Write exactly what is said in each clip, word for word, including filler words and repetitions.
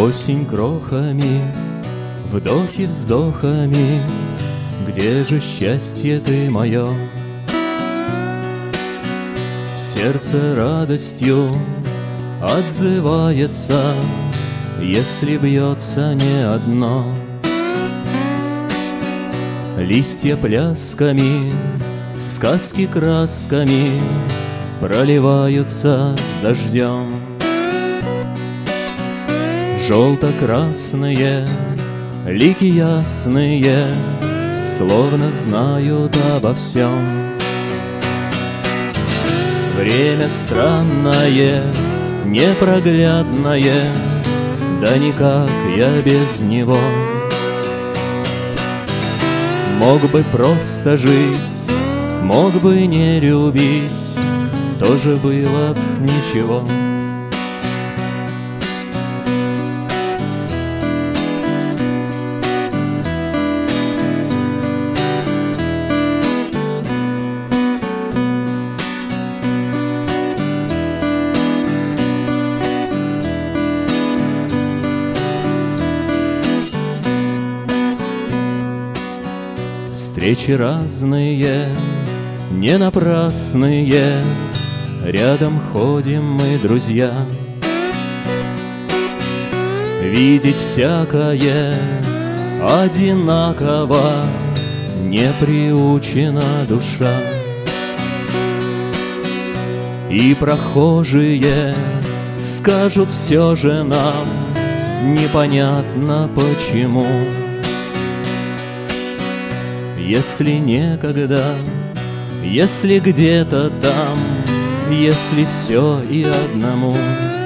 Осень крохами, вдохи вздохами, где же счастье ты мое? Сердце радостью отзывается, если бьется не одно. Листья плясками, сказки красками проливаются с дождем. Желто-красные лики ясные словно знают обо всем. Время странное, непроглядное, да никак я без него. Мог бы просто жить, мог бы не любить, тоже было б ничего. Встречи разные, не напрасные, рядом ходим мы, друзья. Видеть всякое одинаково не приучена душа. И прохожие скажут все же нам, непонятно почему. Если некогда, если где-то там, если все и одному.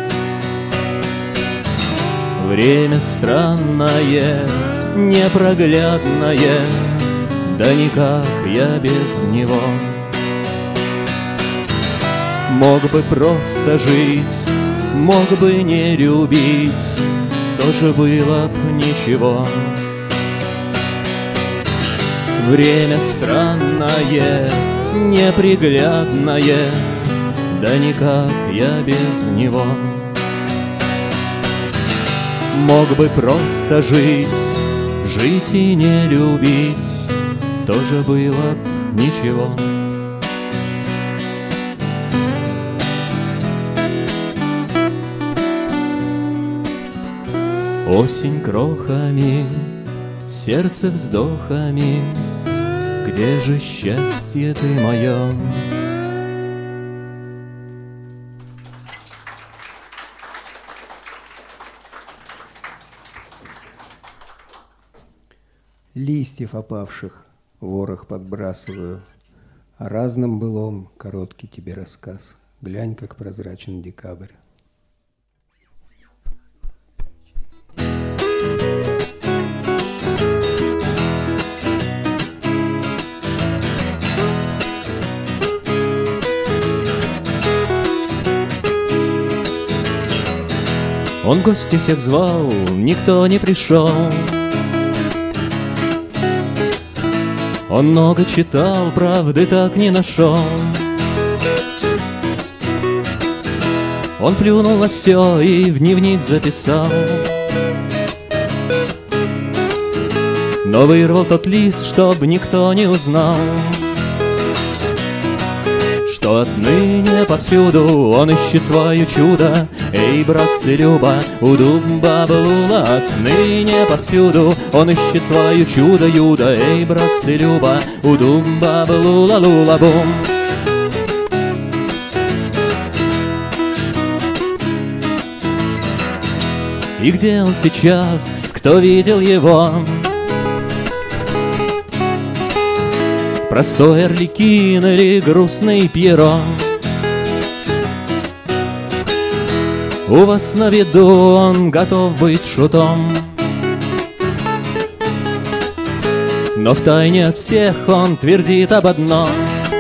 Время странное, непроглядное, да никак я без него. Мог бы просто жить, мог бы не любить, тоже было б ничего. Время странное, неприглядное, да никак я без него. Мог бы просто жить, жить и не любить, тоже было б ничего. Осень крохами, сердце вздохами, где же счастье ты мое? Листьев опавших ворох подбрасываю, о разном былом короткий тебе рассказ. Глянь, как прозрачен декабрь. Он гостей всех звал, никто не пришел. Он много читал, правды так не нашел. Он плюнул на все и в дневник записал. Но вырвал тот лист, чтоб никто не узнал, что отныне повсюду он ищет свое чудо. Эй, братцы Люба, удум-баба-лула, отныне повсюду он ищет свое чудо Юда. Эй, братцы Люба, удум-баба-лула-лула-бум. И где он сейчас, кто видел его? Простой Арлекин или грустный Пьеро? У вас на виду он готов быть шутом, но втайне от всех он твердит об одном,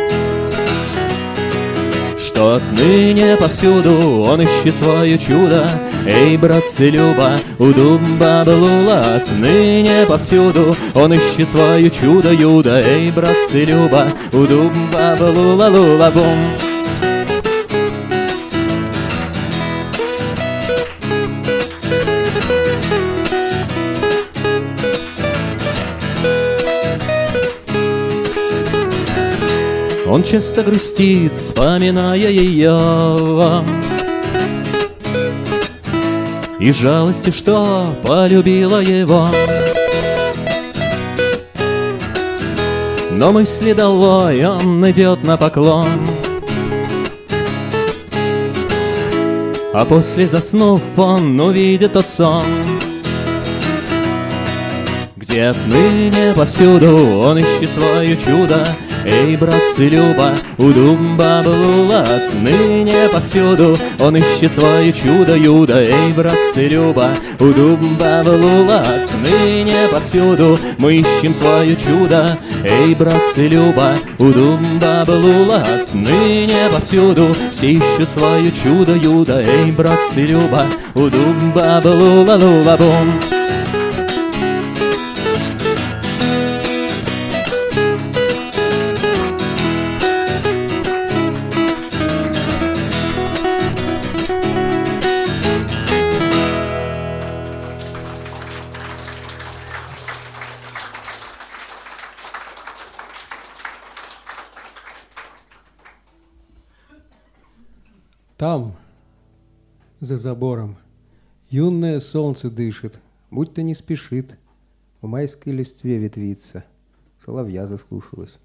что отныне повсюду он ищет свое чудо. Эй, братцы Люба, удум-баба-лула, отныне повсюду он ищет свое чудо Юда. Эй, братцы Люба, удум-баба-лула-лула-бум. Он часто грустит, вспоминая ее, и жалости, что полюбила его. Но мысли долой, он идет на поклон, а после, заснув, он увидит тот сон, где отныне повсюду он ищет свое чудо. Эй, братцы, Люба, у дуба блула, отныне повсюду он ищет свое чудо Юда. Эй, братцы, Люба, у дуба блула, отныне повсюду мы ищем свое чудо. Эй, братцы, Люба, у дуба блула, отныне повсюду все ищут свое чудо Юда. Эй, братцы, Люба, у дуба блула, лула-бум. Там, за забором, юное солнце дышит, будто не спешит, в майской листве ветвится, соловья заслушалась.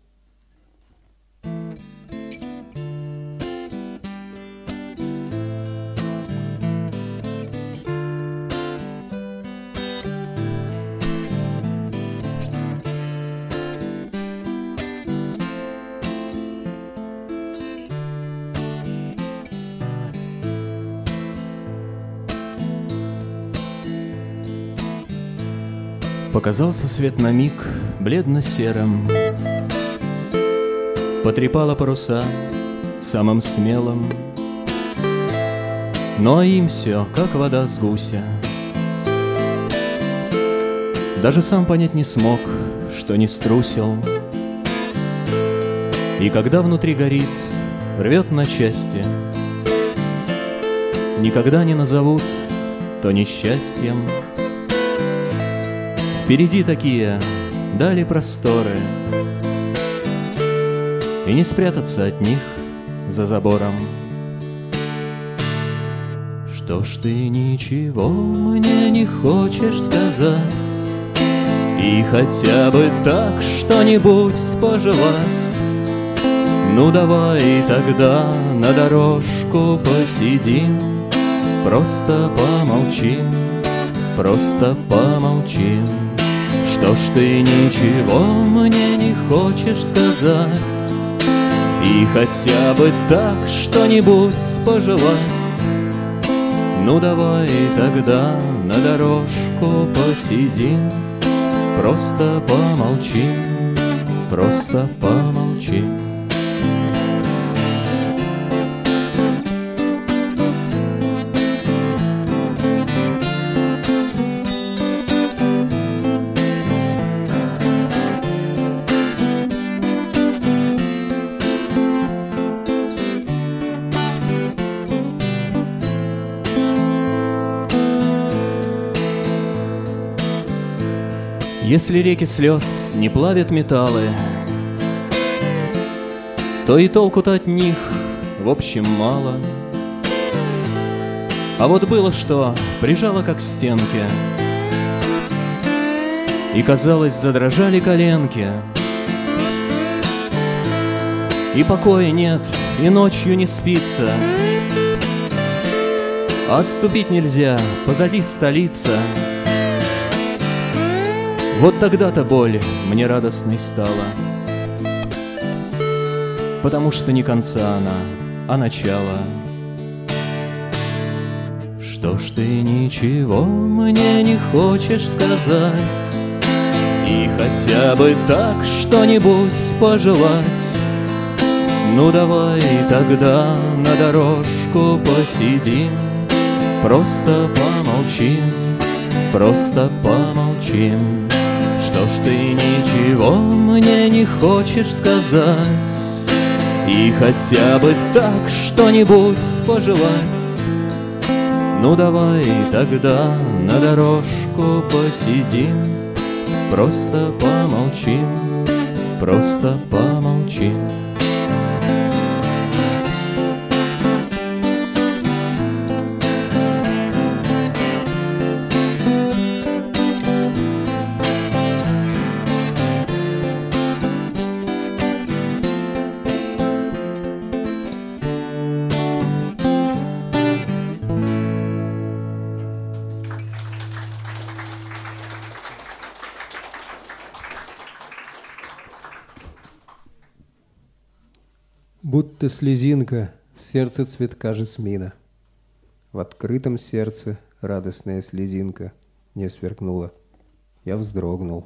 Показался свет на миг бледно-серым, потрепала паруса самым смелым, ну а им все, как вода с гуся. Даже сам понять не смог, что не струсил, и когда внутри горит, рвет на части, никогда не назовут то несчастьем. Впереди такие дали просторы, и не спрятаться от них за забором. Что ж ты ничего мне не хочешь сказать, и хотя бы так что-нибудь пожелать? Ну давай тогда на дорожку посидим, просто помолчим, просто помолчим. Что ж ты ничего мне не хочешь сказать, и хотя бы так что-нибудь пожелать? Ну давай тогда на дорожку посидим, просто помолчим, просто помолчим. Если реки слез не плавят металлы, то и толку-то от них в общем мало. А вот было что, прижало как к стенке, и, казалось, задрожали коленки. И покоя нет, и ночью не спится, а отступить нельзя, позади столица. Вот тогда-то боль мне радостной стала, потому что не конца она, а начало. Что ж ты ничего мне не хочешь сказать, и хотя бы так что-нибудь пожелать? Ну давай тогда на дорожку посидим, просто помолчим, просто помолчим. Что ж ты ничего мне не хочешь сказать, и хотя бы так что-нибудь пожелать? Ну давай тогда на дорожку посидим, просто помолчим, просто помолчим. Будто слезинка в сердце цветка жасмина. В открытом сердце радостная слезинка не сверкнула. Я вздрогнул.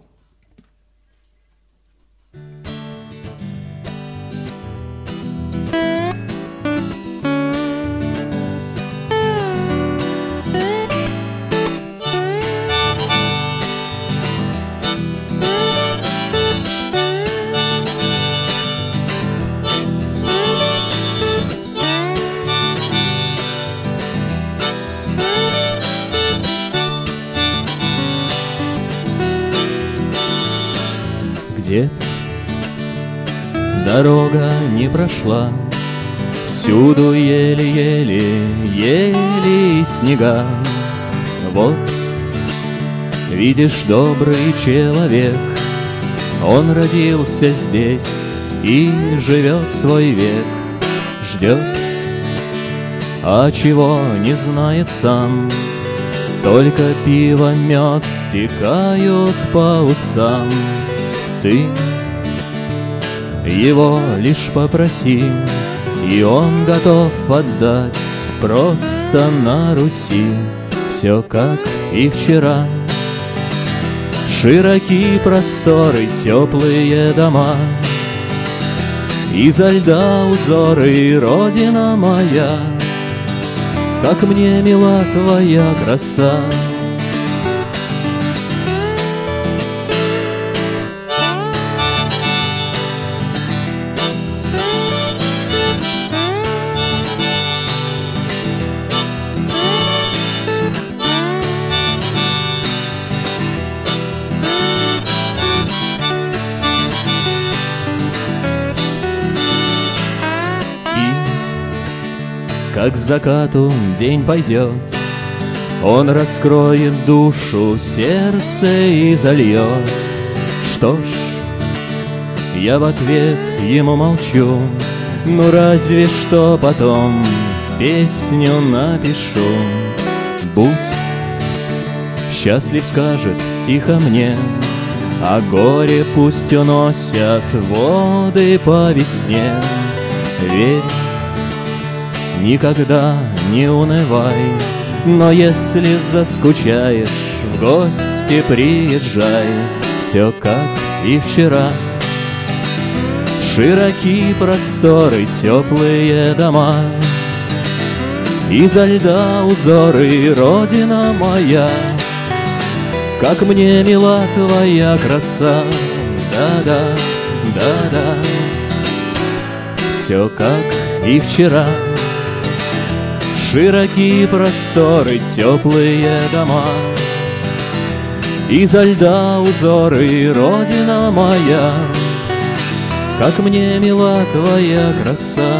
Где дорога не прошла, всюду еле-еле, еле снега. Вот, видишь, добрый человек, он родился здесь и живет свой век. Ждет, а чего не знает сам, только пиво, мед стекают по усам. Ты его лишь попроси, и он готов отдать. Просто на Руси все как и вчера. Широкие просторы, теплые дома, изо льда узоры, родина моя. Как мне мила твоя краса. Как к закату день пойдет, он раскроет душу, сердце и зальет. Что ж, я в ответ ему молчу, ну разве что потом песню напишу. Будь счастлив, скажет тихо мне, а горе пусть уносят воды по весне. Верь, никогда не унывай, но если заскучаешь, в гости приезжай. Все как и вчера. Широкие просторы, теплые дома, изо льда узоры, родина моя. Как мне мила твоя краса. Да-да, да-да. Все как и вчера. Широкие просторы, теплые дома, изо льда узоры, родина моя. Как мне мила твоя краса.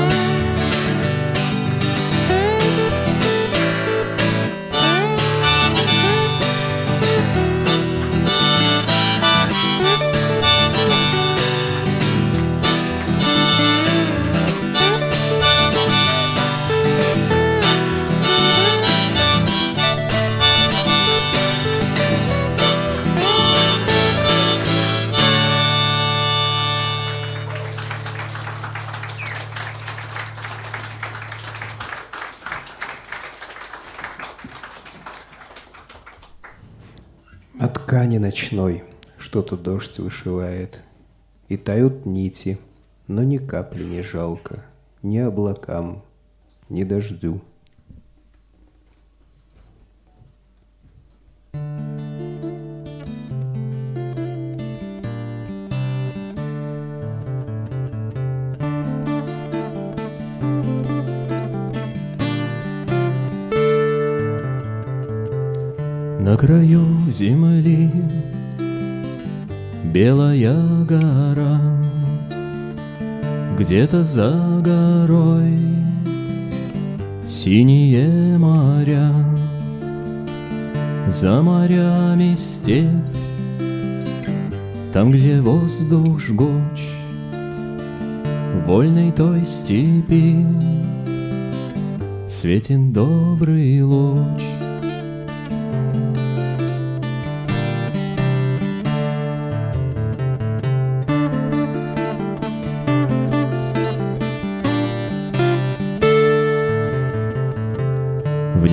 На ткани ночной что-то дождь вышивает, и тают нити, но ни капли не жалко ни облакам, ни дождю. На краю земли белая гора, где-то за горой синие моря, за морями степь, там, где воздух жгуч, вольной той степи светен добрый луч.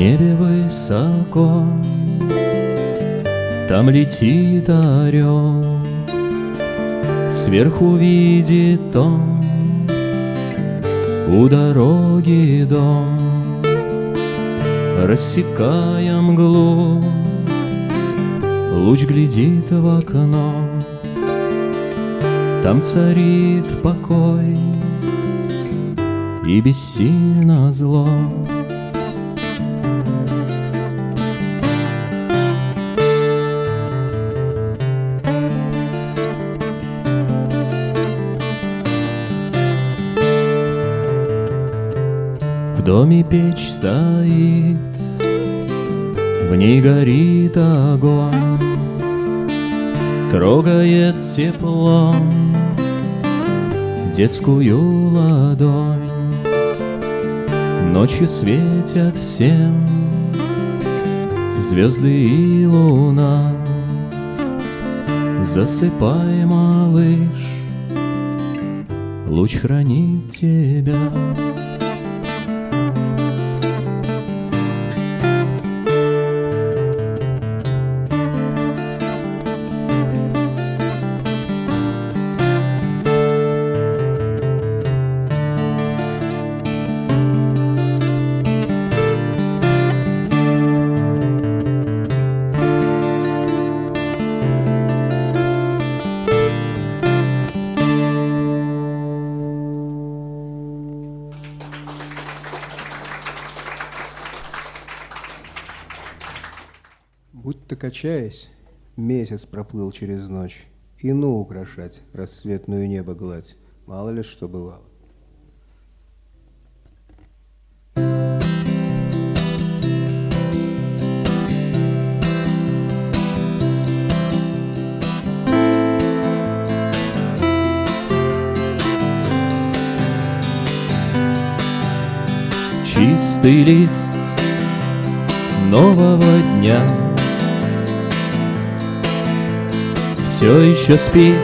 небе высоко, там летит орел, сверху видит он у дороги дом, рассекая мглу, луч глядит в окно, там царит покой и бессильно зло. В доме печь стоит, в ней горит огонь, трогает тепло детскую ладонь. Ночью светят всем звезды и луна. Засыпай, малыш, луч хранит тебя. Будто качаясь, месяц проплыл через ночь, и ну украшать рассветную небо гладь, мало ли что бывало. Чистый лист нового дня все еще спит,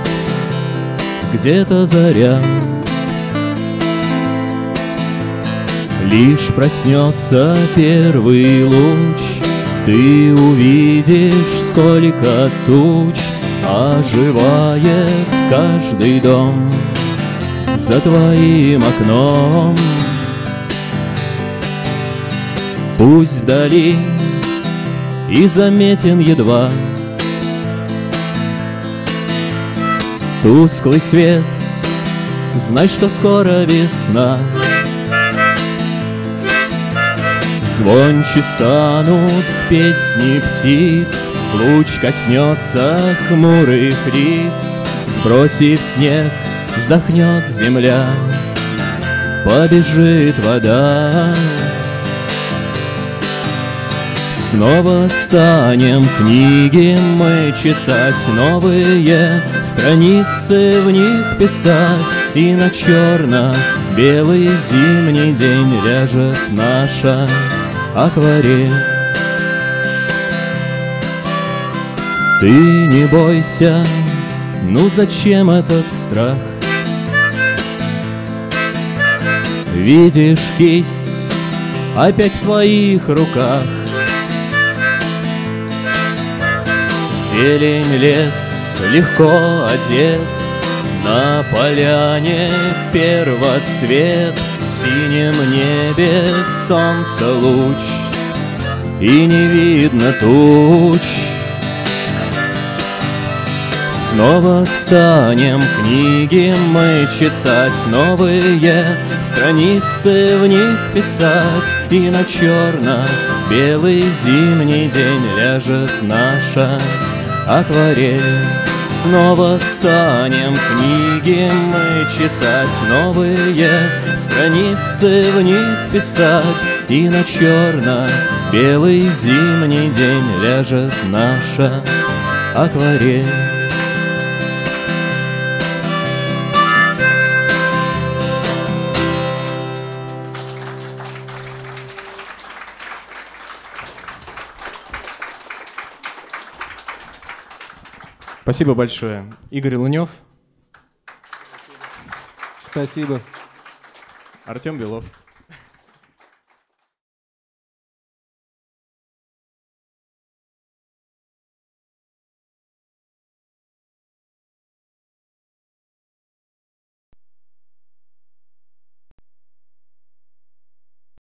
где-то заря. Лишь проснется первый луч, ты увидишь, сколько туч оживает каждый дом за твоим окном. Пусть вдали и заметен едва тусклый свет, знай, что скоро весна. Звонче станут песни птиц, луч коснется хмурых лиц. Сбросив снег, вздохнет земля, побежит вода. Снова станем книги мы читать, новые страницы в них писать, и на черно-белый зимний день ляжет наша акварель. Ты не бойся, ну зачем этот страх? Видишь, кисть опять в твоих руках. Зелень, лес легко одет, на поляне первоцвет, в синем небе солнца луч, и не видно туч. Снова станем книги мы читать, новые страницы в них писать, и на черно-белый зимний день ляжет наша акварель. Снова станем книги мы читать, новые страницы в них писать, и на черно-белый зимний день ляжет наша акварель. Спасибо большое. Игорь Лунев. Спасибо. Артем Белов.